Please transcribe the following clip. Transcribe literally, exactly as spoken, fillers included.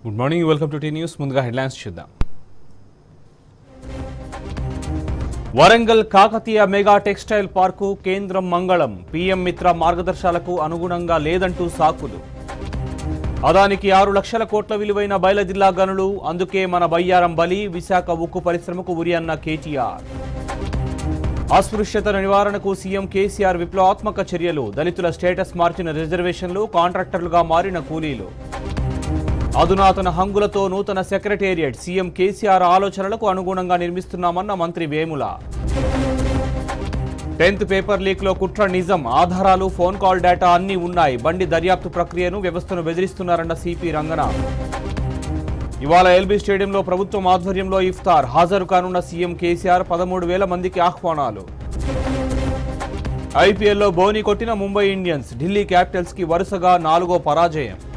Good morning, welcome to T news. ముందుగా headlines చూద్దాం. Warangal Kakatiya mega textile park కేంద్రం మంగళం. పీఎం మిత్ర మార్గదర్శకాలకు అనుగుణంగా లేదంటూ సాకులు. అదానికి ఆరు లక్షల కోట్ల విలువైన బయలుజిల్లా గనులు, అందుకే మన బయ్యారం బలి. విశాఖ ఉక్కు పరిశ్రమకు ఉరి అన్న కేటీఆర్. అస్పృశ్యత నివారణకు సీఎం కేసీఆర్ విప్లవాత్మక చర్యలు. దళితుల స్టేటస్ మార్చిన రిజర్వేషన్లు, కాంట్రాక్టర్లుగా మారిన కూలీలు. అధునాతన హంగులతో నూతన సెక్రటేరియట్. సీఎం కేసీఆర్ ఆలోచనలకు అనుగుణంగా నిర్మిస్తున్నామన్న మంత్రి వేముల. టెన్త్ పేపర్ లీక్ లో కుట్ర నిజం. ఆధారాలు, ఫోన్ కాల్ డేటా అన్నీ ఉన్నాయి. బండి దర్యాప్తు ప్రక్రియను, వ్యవస్థను బెదిరిస్తున్నారన్న సిపి రంగనాథ్. ఇవాళ ఎల్బీ స్టేడియంలో ప్రభుత్వం ఆధ్వర్యంలో ఇఫ్తార్. హాజరు కానున్న సీఎం కేసీఆర్. పదమూడు వేల మందికి ఆహ్వానాలు. ఐపీఎల్లో బోని కొట్టిన ముంబై ఇండియన్స్. ఢిల్లీ క్యాపిటల్స్ కి వరుసగా నాలుగో పరాజయం.